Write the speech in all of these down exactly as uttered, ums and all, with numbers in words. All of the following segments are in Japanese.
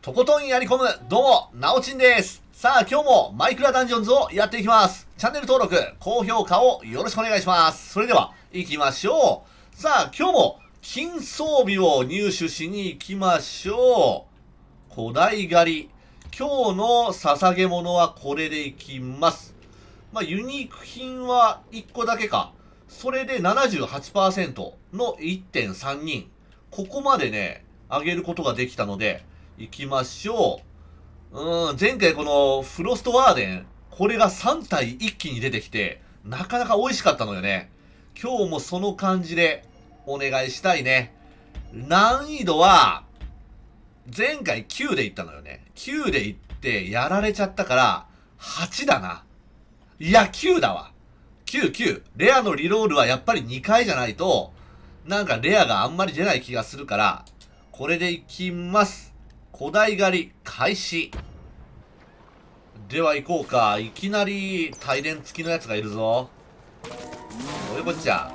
とことんやり込む、どうも、なおちんです。さあ、今日もマイクラダンジョンズをやっていきます。チャンネル登録、高評価をよろしくお願いします。それでは、行きましょう。さあ、今日も、金装備を入手しに行きましょう。古代狩り。今日の捧げ物はこれでいきます。まあ、ユニーク品はいっこだけか。それで ななじゅうはちパーセント の いってんさんにん。ここまでね、上げることができたので、行きましょう。うーん、前回このフロストワーデン、これがさん体一気に出てきて、なかなか美味しかったのよね。今日もその感じでお願いしたいね。難易度は、前回きゅうでいったのよね。きゅうでいってやられちゃったから、はちだな。いや、きゅうだわ。きゅう、きゅう。レアのリロールはやっぱりにかいじゃないと、なんかレアがあんまり出ない気がするから、これでいきます。古代狩り開始。では行こうか。いきなり帯電付きのやつがいるぞ。どういうこっちゃ。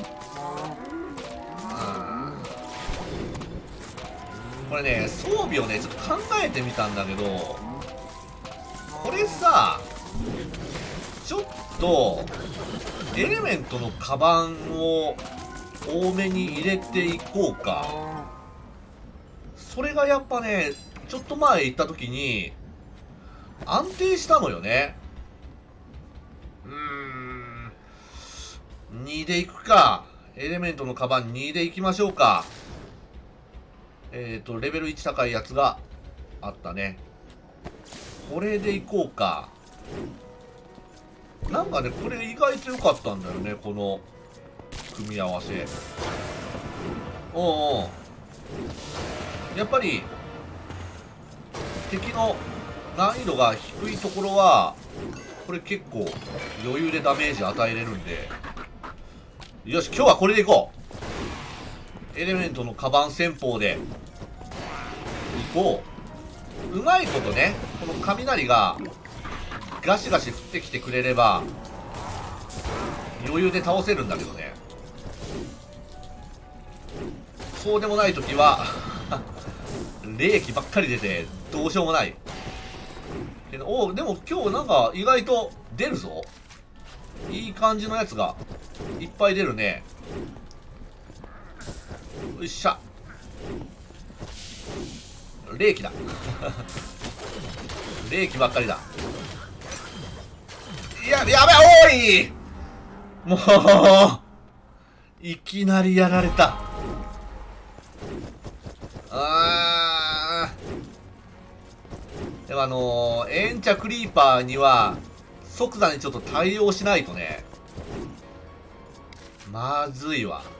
これね、装備をね、ちょっと考えてみたんだけど、これさ、ちょっと、エレメントのカバンを多めに入れていこうか。それがやっぱね、ちょっと前行った時に、安定したのよね。うーん。にで行くか。エレメントのカバンにで行きましょうか。えっと、レベルいち高いやつがあったね。これで行こうか。なんかね、これ意外と良かったんだよね、この組み合わせ。おうおう。やっぱり、敵の難易度が低いところは、これ結構余裕でダメージ与えれるんで。よし、今日はこれでいこう。エレメントのカバン戦法で行こう。うまいことね、この雷がガシガシ降ってきてくれれば余裕で倒せるんだけどね。そうでもない時は冷気ばっかり出てどうしようもない。おお、でも今日なんか意外と出るぞ。いい感じのやつがいっぱい出るね。よっしゃ。冷気だ冷気ばっかりだ。いや、やべおい、もういきなりやられた。あー、でもあのー、エンチャクリーパーには即座にちょっと対応しないとね、まずいわ。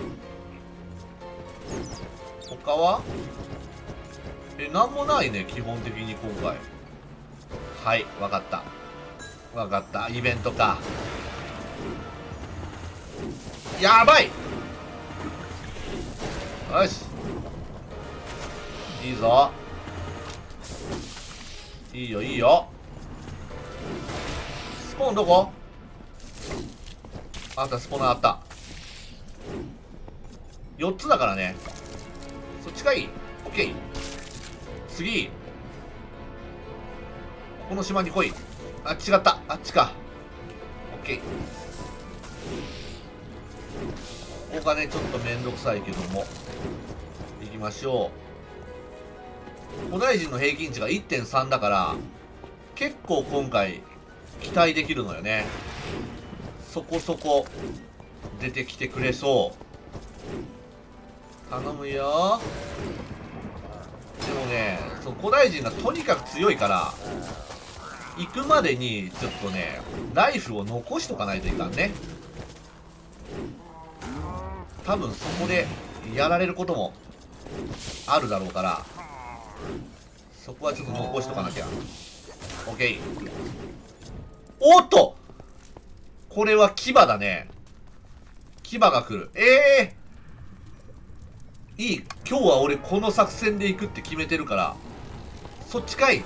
他はえ、なんもないね、基本的に今回。はい、わかった。わかった。イベントか。やばい。よし。いいぞ。いいよ、いいよ。スポーンどこ？あった、スポーナーあった。よっつだからね。そっちかい。オッケー。次。ここの島に来い。あ、違った。あっちか。オッケー。ここがね、ちょっとめんどくさいけども。行きましょう。古代人の平均値が いってんさん だから、結構今回、期待できるのよね。そこそこ、出てきてくれそう。頼むよ。でもね、その古代人がとにかく強いから、行くまでにちょっとね、ライフを残しとかないといかんね。多分そこでやられることもあるだろうから、そこはちょっと残しとかなきゃ。オッケー。おっと、これは牙だね。牙が来る。ええー、いい。今日は俺この作戦で行くって決めてるから、そっちかい。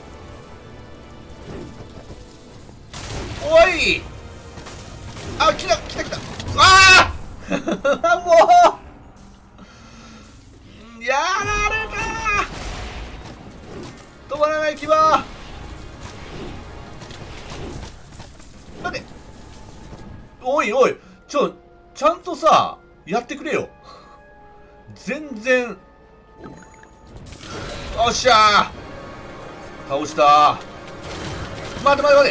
おい、あ、来た来た来た。ああもうやられた。 ない牙。待って。おいおい、ちょ、ちゃんとさ、やってくれよ。全然。おっしゃー、倒した。待て待て待て。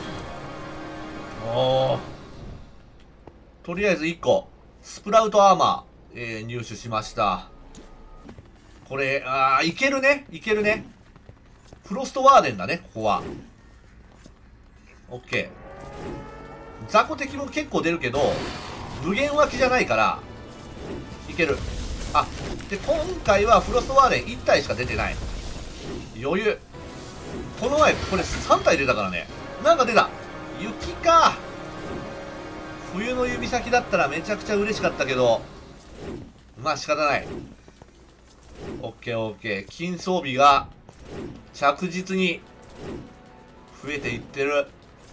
おー。とりあえずいっこ、スプラウトアーマー、えー、入手しました。これ、あー、いけるね。いけるね。フロストワーデンだね、ここは。オッケー。雑魚敵も結構出るけど、無限脇じゃないから、いける。あ、で、今回はフロストワーデンいち体しか出てない。余裕。この前、これさん体出たからね。なんか出た。雪か。冬の指先だったらめちゃくちゃ嬉しかったけど、まあ仕方ない。オッケーオッケー。金装備が着実に増えていってる。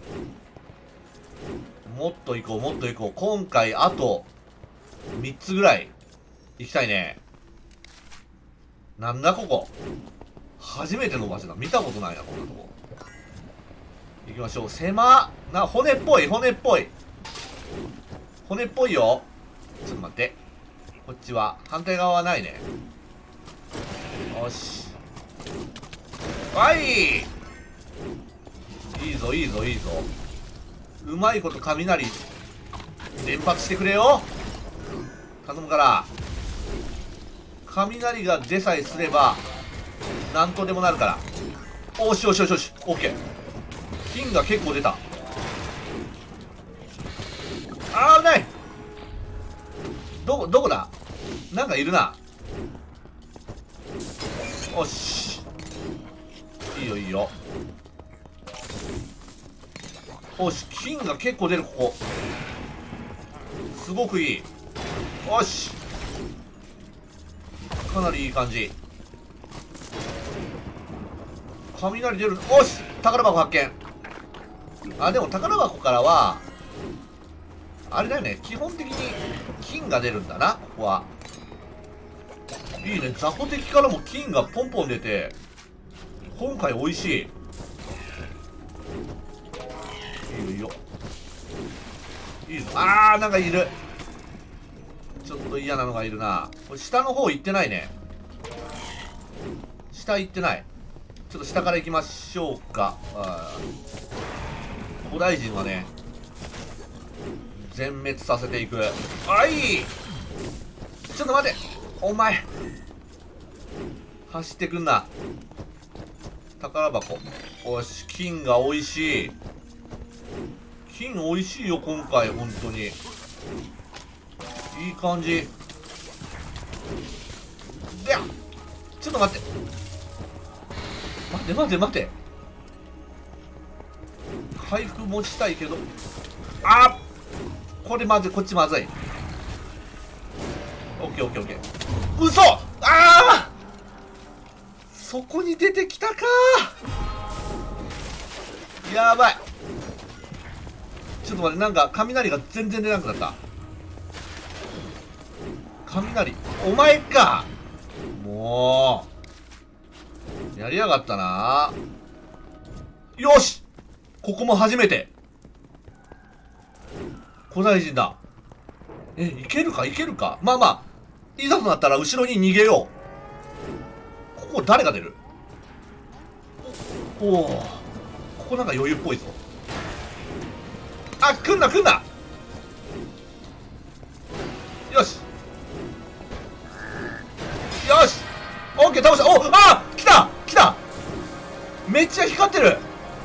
もっといこう、もっといこう。今回あとみっつぐらい行きたいね。なんだここ。初めての場所だ。見たことないな、こんなとこ。行きましょう。狭な、骨っぽい、骨っぽい。骨っぽいよ。ちょっと待って。こっちは、反対側はないね。よし。はい。いいぞ、いいぞ、いいぞ。うまいこと雷、連発してくれよ。頼むから。雷が出さえすれば、なんとでもなるから。おしよしよしよし。オッケー。金が結構出た。あー、危ない。どこ、どこだ。なんかいるな。おし。いいよいいよ。おし、金が結構出る、ここ。すごくいい。おし。かなりいい感じ。雷出る。おし、宝箱発見。あ、でも宝箱からは、あれだよね。基本的に金が出るんだな、ここは。いいね。雑魚敵からも金がポンポン出て、今回美味しい。いいよいいよ。いいぞ。あー、なんかいる。ちょっと嫌なのがいるな。これ下の方行ってないね。下行ってない。ちょっと下から行きましょうか。あー、古代人はね、全滅させていく。あい、ちょっと待て、お前走ってくんな。宝箱。よし、金が美味しい。金美味しいよ今回。本当にいい感じで、ちょっと待って待って待って待って、回復持ちたいけど、あっ、これまずい、こっちまずい。オッケーオッケーオッケー。嘘、ああ、そこに出てきたか。やばい。ちょっと待って、なんか雷が全然出なくなった。雷、お前か。もうやりやがったな。よし、ここも初めて。古代人だ。え、いけるかいけるか。まあまあ、いざとなったら後ろに逃げよう。ここ誰が出る。おお、ここなんか余裕っぽいぞ。あ、来んな来んな。よしよし、オッケー、倒した。お、あ、来た来た。めっちゃ光ってる。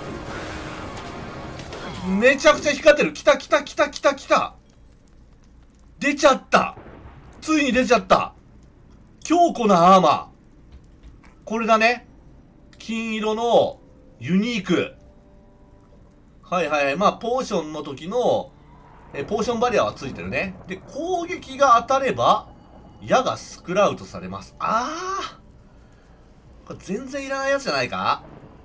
めちゃくちゃ光ってる。来た来た来た来た来た。出ちゃった。ついに出ちゃった。強固なアーマー。これだね。金色のユニーク。はいはいはい。まあ、ポーションの時の、え、ポーションバリアはついてるね。で、攻撃が当たれば、矢がスクラウトされます。あー、これ全然いらないやつじゃないか。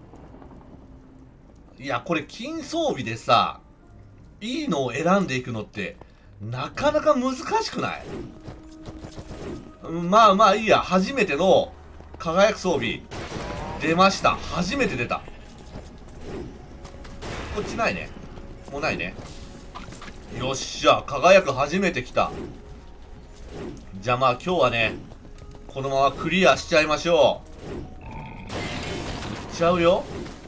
いや、これ金装備でさ、いいのを選んでいくのって、なかなか難しくない？まあまあいいや。初めての輝く装備。 出ました。初めて出た。こっちないね。もうないね。よっしゃ、輝く初めて来た。じゃあまあ今日はね、このままクリアしちゃいましょう。いっちゃうよ。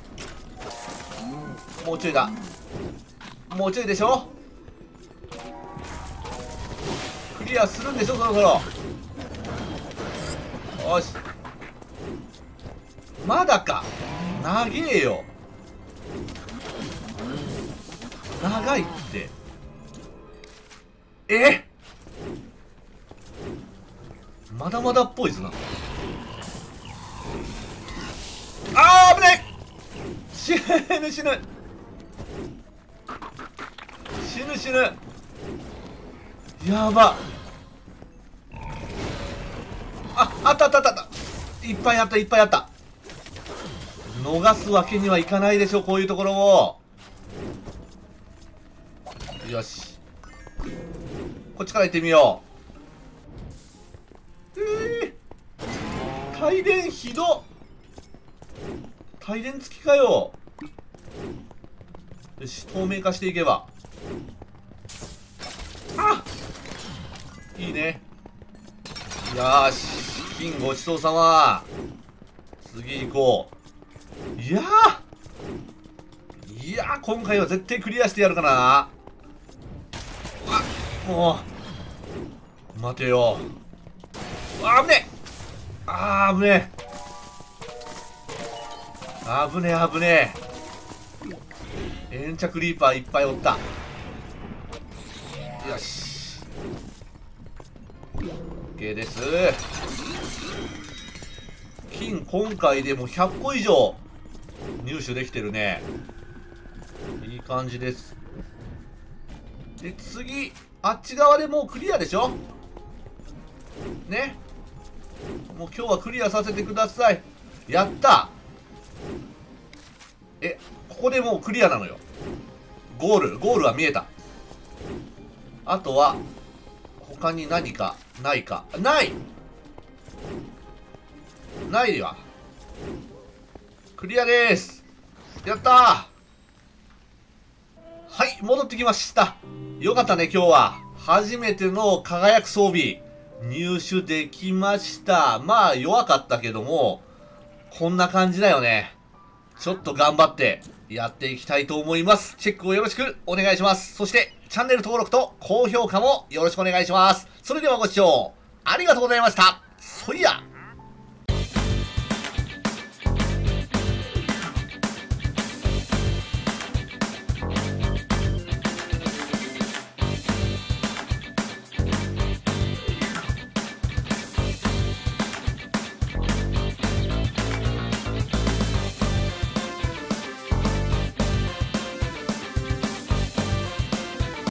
もうちょいだ。もうちょいでしょ。クリアするんでしょ、そろそろ。よし。まだか。長えよ。長いって。え、まだまだっぽいぞな。あー、危ねえ。死ぬ死ぬ死ぬ死ぬ。やば。あ、あったあったあったあった。いっぱいあった、いっぱいあった。逃すわけにはいかないでしょ、こういうところを。よし、こっちから行ってみよう。えー、帯電ひど。帯電付きかよ。よし、透明化していけば。あ、いいね。よーし、金ごちそうさま。次行こう。いやーいやー、今回は絶対クリアしてやるかな。あ、もう待てよ。あぶねえ。あー、危ねえ。危ねえ危ねえ。粘着リーパーいっぱいおった。よし、 OK です。金今回でもひゃっこ以上入手できてるね。いい感じです。で次、あっち側でもうクリアでしょね。もう今日はクリアさせてください。やった。え、ここでもうクリアなのよ。ゴールゴールは見えた。あとは他に何かないか。ないないわ。クリアです。やったー。はい、戻ってきました。よかったね、今日は。初めての輝く装備、入手できました。まあ、弱かったけども、こんな感じだよね。ちょっと頑張ってやっていきたいと思います。チェックをよろしくお願いします。そして、チャンネル登録と高評価もよろしくお願いします。それではご視聴ありがとうございました。そいや。